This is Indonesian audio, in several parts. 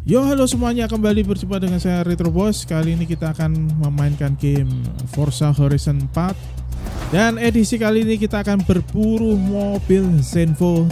Yo halo semuanya, kembali berjumpa dengan saya Retro Boss. Kali ini kita akan memainkan game Forza Horizon 4. Dan edisi kali ini kita akan berburu mobil Zenvo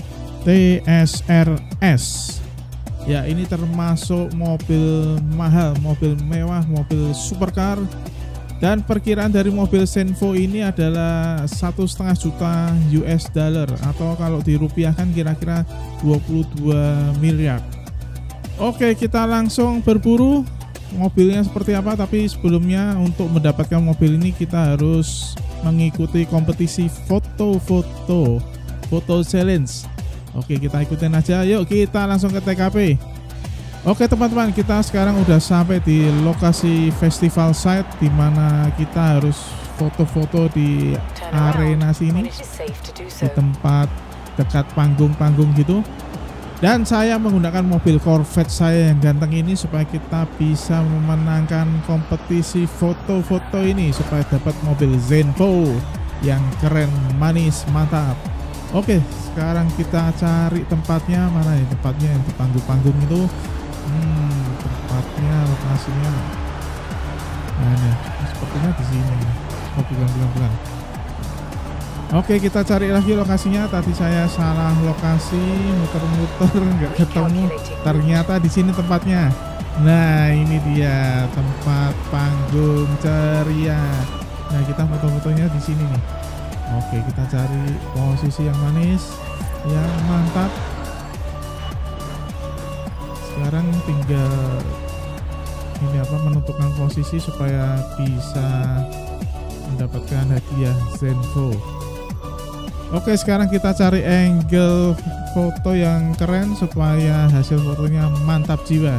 TSRS. Ya, ini termasuk mobil mahal, mobil mewah, mobil supercar. Dan perkiraan dari mobil Zenvo ini adalah 1,5 juta US dollar, atau kalau dirupiahkan kira-kira 22 miliar. Oke, kita langsung berburu mobilnya seperti apa. Tapi sebelumnya, untuk mendapatkan mobil ini kita harus mengikuti kompetisi foto challenge. Oke, kita ikutin aja. Yuk kita langsung ke TKP. Oke teman-teman, kita sekarang udah sampai di lokasi festival site, dimana kita harus foto-foto di arena sini, di tempat dekat panggung-panggung gitu. Dan saya menggunakan mobil Corvette saya yang ganteng ini supaya kita bisa memenangkan kompetisi foto-foto ini, supaya dapat mobil Zenvo yang keren, manis, mantap. Oke, sekarang kita cari tempatnya. Mana ya tempatnya yang di panggung-panggung itu? Tempatnya, lokasinya. Nah ini, sepertinya di sini. Oh, bukan. Oke, kita cari lagi lokasinya. Tadi saya salah lokasi, muter-muter nggak ketemu. Ternyata di sini tempatnya. Nah, ini dia tempat panggung ceria. Nah, kita foto-fotonya di sini nih. Oke, kita cari posisi yang manis, yang mantap. Sekarang tinggal ini menentukan posisi supaya bisa mendapatkan hadiah Zenvo. Oke, sekarang kita cari angle foto yang keren supaya hasil fotonya mantap jiwa.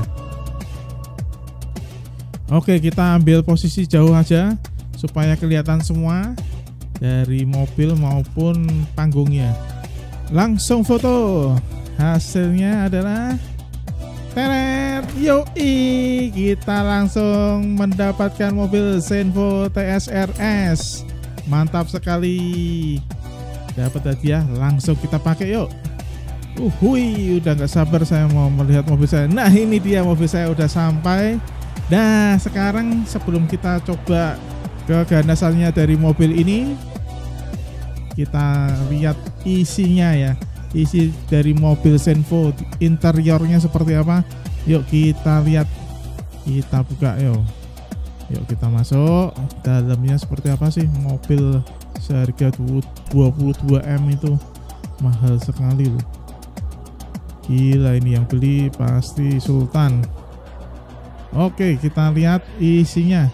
Oke, kita ambil posisi jauh aja supaya kelihatan semua dari mobil maupun panggungnya. Langsung foto. Hasilnya adalah teret. Yoi, kita langsung mendapatkan mobil Zenvo TSRS. Mantap sekali. Dapat hadiah, langsung kita pakai yuk. Udah nggak sabar saya mau melihat mobil saya. Nah, ini dia mobil saya udah sampai. Nah, sekarang sebelum kita coba keganasannya dari mobil ini, kita lihat isinya ya. Isi dari mobil Zenvo, interiornya seperti apa. Yuk kita lihat, kita buka yuk. Yuk kita masuk. Dalamnya seperti apa sih mobil seharga 22M itu, mahal sekali loh. Gila, ini yang beli pasti sultan. Oke, kita lihat isinya.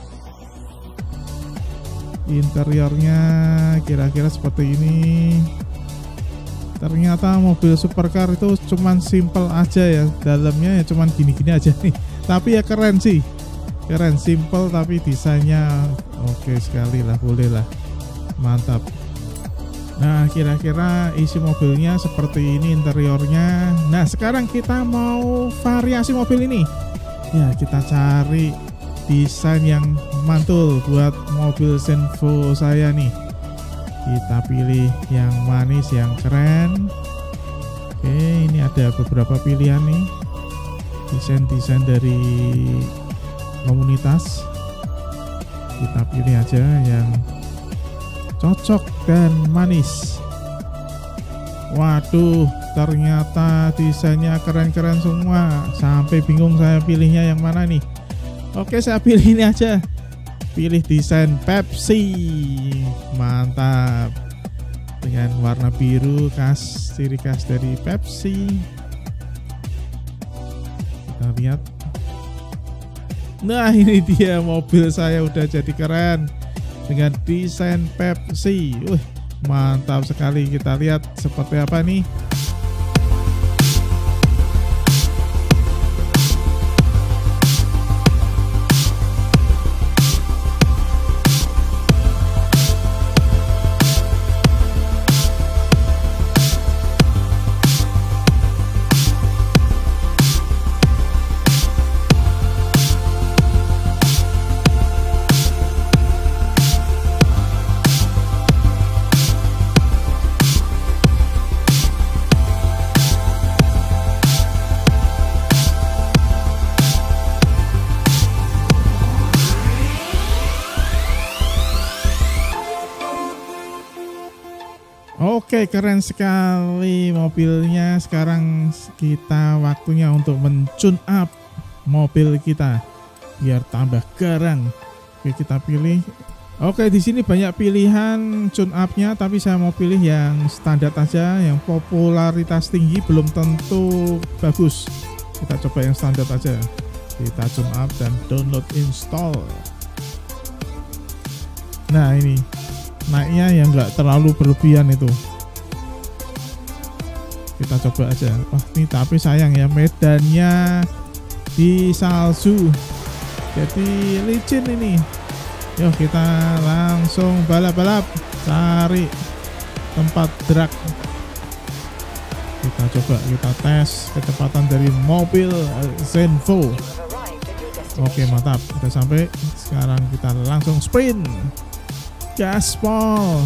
Interiornya kira-kira seperti ini. Ternyata mobil supercar itu cuman simple aja ya. Dalamnya ya cuman gini-gini aja nih. Tapi ya keren sih. Keren, simple tapi desainnya oke sekali lah, boleh lah. Mantap. Nah, kira-kira isi mobilnya seperti ini interiornya. Nah, sekarang kita mau variasi mobil ini. Ya, kita cari desain yang mantul buat mobil Zenvo saya nih. Kita pilih yang manis, yang keren. Oke, ini ada beberapa pilihan nih. Desain-desain dari komunitas. Kita pilih aja yang cocok dan manis. Waduh, ternyata desainnya keren-keren semua. Sampai bingung saya pilihnya yang mana nih. Oke, saya pilih ini aja. Pilih desain Pepsi. Mantap. Dengan warna biru, ciri khas dari Pepsi. Kita lihat. Nah, ini dia mobil saya udah jadi keren dengan desain Pepsi. Mantap sekali. Kita lihat seperti apa nih. Oke, keren sekali mobilnya. Sekarang kita waktunya untuk men-tune up mobil kita biar tambah garang. Oke, kita pilih. Oke, di sini banyak pilihan tune up-nya, tapi saya mau pilih yang standar aja, yang popularitas tinggi belum tentu bagus. Kita coba yang standar aja. Kita tune up dan download install. Nah, ini naiknya yang enggak terlalu berlebihan itu. Kita coba aja. Wah, ini tapi sayang ya, medannya di salju. Jadi licin ini. Yuk kita langsung balap-balap, cari tempat drag. Kita coba, kita tes kecepatan dari mobil Zenvo. Oke, mantap, kita sampai. Sekarang kita langsung sprint, gaspol.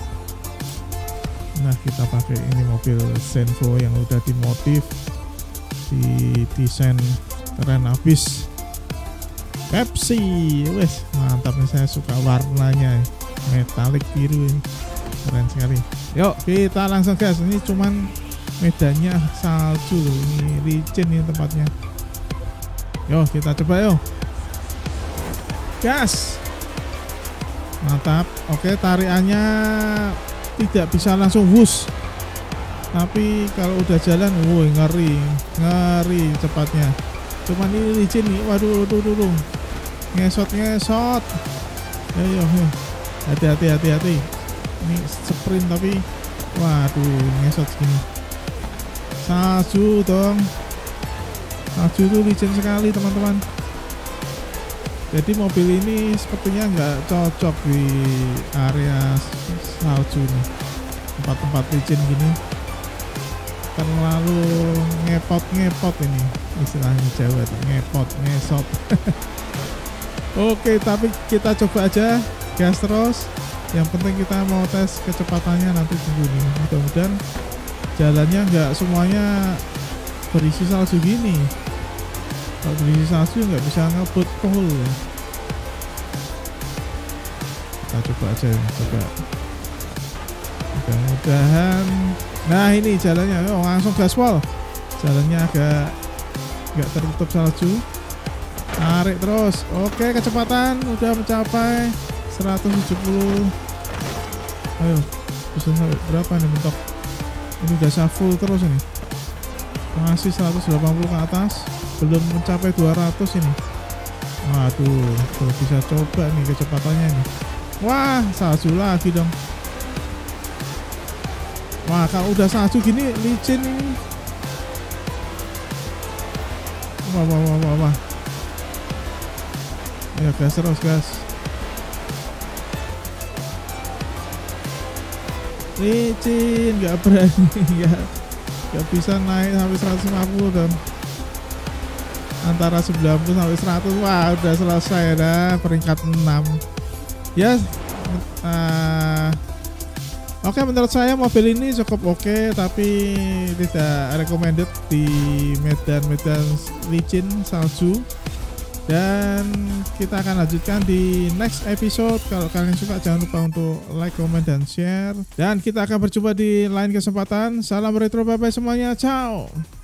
Nah, kita pakai ini mobil Zenvo yang udah dimodif, didesain keren abis. Pepsi, wes mantap nih, saya suka warnanya metalik biru, keren sekali. Yuk kita langsung gas. Ini cuman medannya salju, ini licin nih tempatnya. Yuk kita coba yuk, gas, mantap. Oke, tarikannya tidak bisa langsung wush, tapi kalau udah jalan, woi ngeri cepatnya. Cuman ini licin nih, waduh, ngesot. Ayo, hati. Ini sprint tapi, waduh, ngesot segini. Salju dong, salju itu licin sekali teman-teman. Jadi mobil ini sepertinya nggak cocok di area salju nih, tempat-tempat licin gini. Terlalu ngepot ini istilahnya Jawa, ngepot, ngesot. Oke, tapi kita coba aja gas terus. Yang penting kita mau tes kecepatannya, nanti tunggu nih. Mudah-mudahan jalannya nggak semuanya berisi salju gini. Kalau berisi salju nggak bisa ngebut full. Kita coba aja, coba. Mudah-mudahan. Nah, ini jalannya, langsung gaspol. Jalannya agak nggak tertutup salju. Tarik terus. Oke, kecepatan udah mencapai 170. Ayo, bisa sampai berapa nih mentok? Ini udah full terus ini. Masih 180 ke atas, belum mencapai 200 ini. Waduh, kalau bisa coba nih kecepatannya nih. Wah, salju lagi dong. Wah, kalau udah salju gini licin ini. Wah. Ya, gas terus, gas. Licin, nggak berani, nggak bisa naik sampai 150 dong. Antara 90 sampai 100, wah udah selesai dah, peringkat 6. Ya, oke, menurut saya mobil ini cukup oke, tapi tidak recommended di medan-medan licin salju. Dan kita akan lanjutkan di next episode. Kalau kalian suka, jangan lupa untuk like, comment, dan share. Dan kita akan berjumpa di lain kesempatan. Salam retro, bye-bye semuanya, ciao.